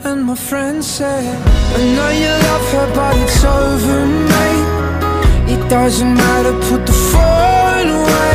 And my friend said, I know you love her, but it's over, mate. It doesn't matter, put the phone away.